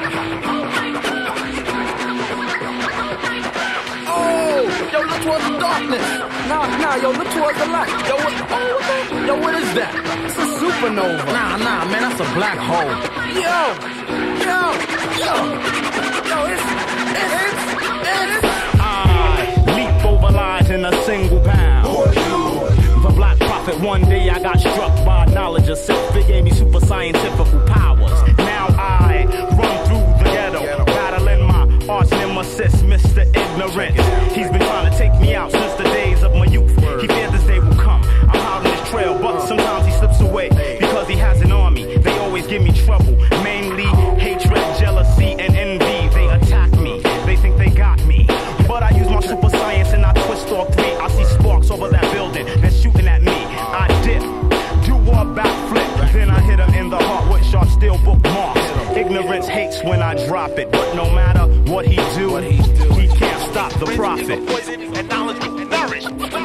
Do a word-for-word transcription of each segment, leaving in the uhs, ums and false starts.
Yo, look towards the darkness. Nah, nah, yo, look towards the light. Yo, what, oh, what the, yo, what is that? It's a supernova. Nah, nah, man, that's a black hole. Yo, yo, yo, yo, it's, it's, it's, it's. I leap over lies in a single pound. The Black Prophet, one day I got struck by knowledge of self. It gave me super scientific powers. Now I run through the ghetto, battling my arch nemesis, Mister Ignorance. He's been trying to take me out since the days of my youth. He feared this day will come. I'm out on his trail, but sometimes he slips away because he has an army. They always give me trouble, mainly hatred, jealousy, and envy. They attack me, they think they got me, but I use my super science and I twist all three. I see sparks over that building, they're shooting at me. I dip, do a backflip, then I hit him in the heart with sharp steel bookmarks. Ignorance hates when I drop it, but no matter what he do, he can't stop the prophet. Poison and knowledge will nourish.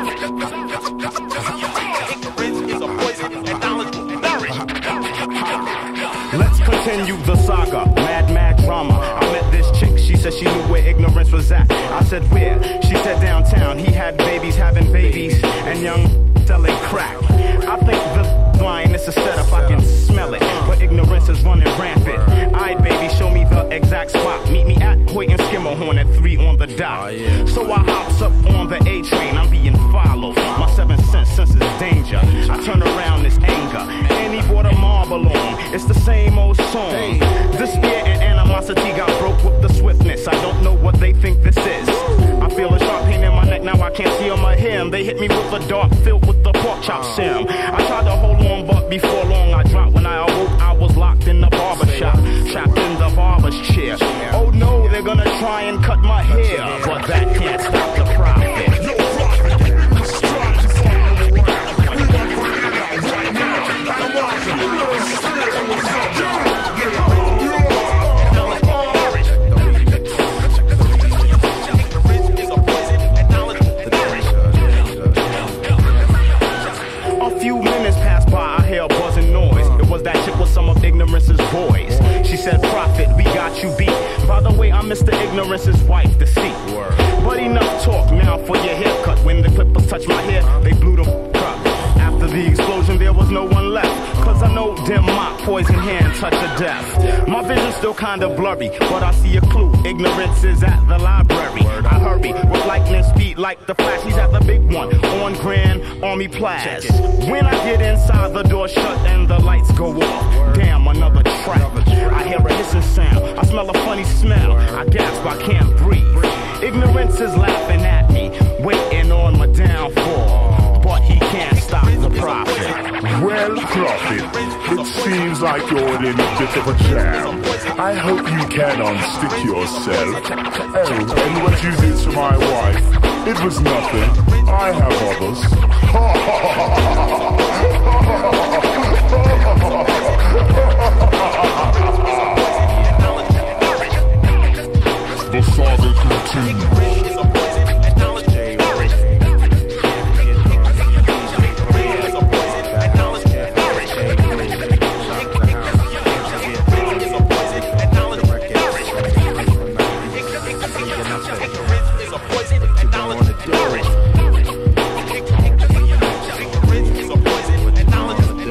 Ignorance is a poison and knowledge will nourish. Let's continue the saga, mad, mad drama. I met this chick, she said she knew where ignorance was at. I said where? She said downtown. He had babies having babies and young selling crack. I think the line is a setup, I can smell it, but ignorance is running rampant. Aight, baby, show me the exact spot. Meet me at Hoyt and Skimmerhorn at three on the dot. So I hops up on the A train, I'm being followed. My seven sense senses danger. I turn around, this anger, and he brought a mob along. It's the same old song. This fear and animosity got broke with the swiftness. I don't know what they think this is. I feel a sharp pain in my neck, now I can't see on my hem. They hit me with a dart filled with the pork chop sim. I tried to hold on, but before long I dropped. When I awoke, I was locked in the barber shop, trapped in the barber's chair. Oh no, they're gonna try and cut my hair, but that can't stop the prophet. Boys. She said, prophet, we got you beat. By the way, I'm Mister Ignorance's wife, the seat. But enough talk now for your haircut. When the clippers touched my hair, they blew them up. After the explosion, there was no one left. Cause I know them mock, poison hand, touch of death. My vision's still kinda blurry, but I see a clue. Ignorance is at the library. I hurry with lightning speed like the Flash. He's at the big one on Grand Army Plaza. When I get inside, the door shut and the lights go off. Damn, another trap. I hear a hissing sound. I smell a funny smell. I gasp, I can't breathe. Ignorance is laughing at me, waiting on my downfall. But he can't stop the prophet. Well, prophet, it seems like you're in a bit of a jam. I hope you can unstick yourself. Oh, and what you did to my wife, it was nothing. I have others. The saga continues. Ignorance is a poison and knowledge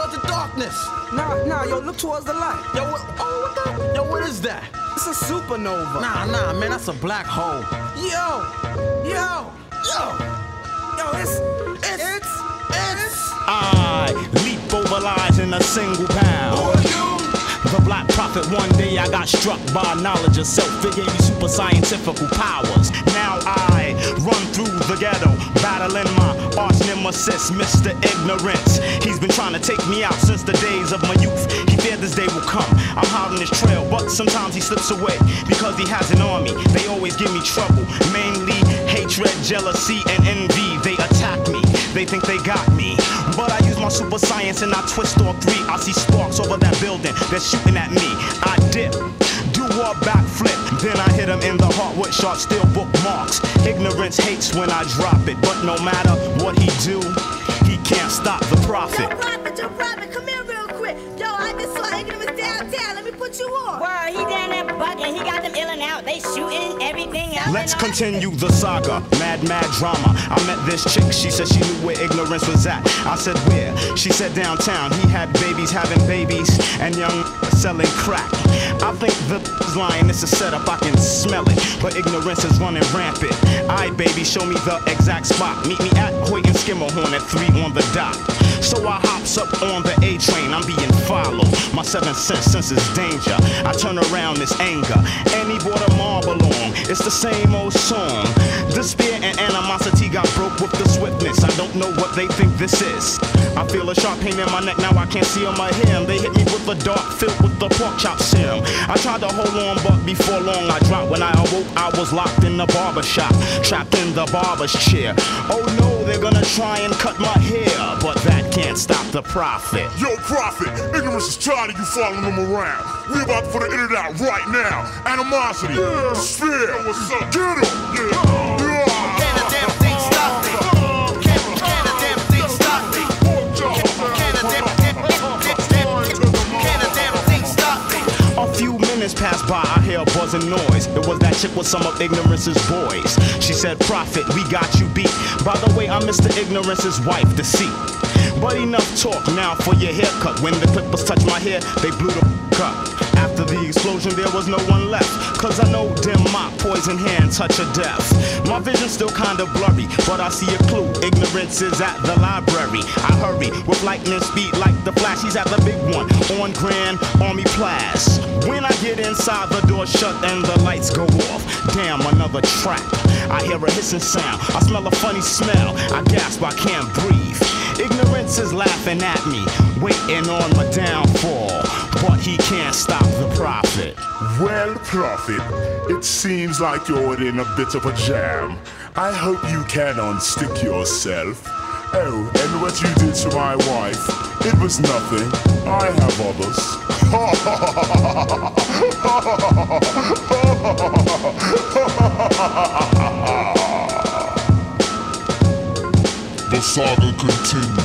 towards the darkness. Nah, nah, yo, look towards the light. Yo, what, oh, what the? Yo, what is that? It's a supernova. Nah, nah, man, that's a black hole. Yo, yo, yo, yo, it's, it's, it's, it's. I leap over lies in a single pound. Who are you? The Black Prophet, one day I got struck by knowledge of self. It gave me super scientific powers. Now I run through the ghetto, battling my arch nemesis, Mister Ignorance. He's been trying to take me out since the days of my youth. He feared this day will come. I'm hot on his trail, but sometimes he slips away because he has an army. They always give me trouble, mainly hatred, jealousy, and envy. They attack me, they think they got me, but I use my super science and I twist all three. I see sparks over that building, they're shooting at me. I dip, do a backflip, then I hit him in the heart with sharp steel bookmarks. Ignorance hates when I drop it, but no matter what he do, he can't stop the prophet. Yo, prophet, yo, prophet, come here real quick. Yo, I just saw Ignorance downtown. Let me put you on. Word, he down there bugging. He got them illin' out. They shooting everything out. Let's continue the saga, mad, mad drama. I met this chick, she said she knew where ignorance was at. I said where? She said downtown. He had babies having babies and young selling crack. I think the lying, it's a setup, I can smell it, but ignorance is running rampant. Aight, baby, show me the exact spot. Meet me at Hoyt and Skimmerhorn at three on the dot. So I hops up on the A train, I'm being followed. My seventh sense senses danger. I turn around, this anger, and he brought a marble along. It's the same old song. Despair and animosity got broke with the swiftness. I don't know what they think this is. I feel a sharp pain in my neck, now I can't see on my hem. They hit me with a dart filled with the pork chop serum. I tried to hold on, but before long I dropped. When I awoke, I was locked in the barber shop, trapped in the barber's chair. Oh no, they're gonna try and cut my hair, but that can't stop the prophet. Yo, prophet, ignorance is tired of you following them around. We about to put an internet out right now. Animosity, yeah. Sphere, what's up? Get him, yeah. Yeah. Can a damn thing stop me? Can, can a damn thing stop me? Can a damn, can, can, can a damn thing stop me? A few minutes passed by, I hear a buzzing noise. It was that chick with some of Ignorance's boys. She said, prophet, we got you beat. By the way, I'm Mister Ignorance's wife, Deceit. But enough talk now for your haircut. When the clippers touched my hair, they blew the cut. After the explosion, there was no one left. Cause I know dim mop, poison hand, touch of death. My vision's still kinda blurry, but I see a clue. Ignorance is at the library. I hurry with lightning speed like the Flash. He's at the big one on Grand Army Place. When I get inside, the door shut and the lights go off. Damn, another trap. I hear a hissing sound. I smell a funny smell. I gasp, I can't breathe. Ignorance is laughing at me, waiting on my downfall, but he can't stop the prophet. Well, prophet, it seems like you're in a bit of a jam. I hope you can unstick yourself. Oh, and what you did to my wife, it was nothing. I have others. The saga continues.